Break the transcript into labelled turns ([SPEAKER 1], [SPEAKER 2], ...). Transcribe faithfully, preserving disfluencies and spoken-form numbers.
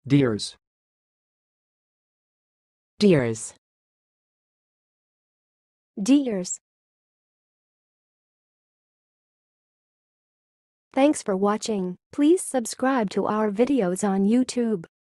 [SPEAKER 1] deairs,
[SPEAKER 2] deairs,
[SPEAKER 3] deairs. Thanks for watching. Please subscribe to our videos on YouTube.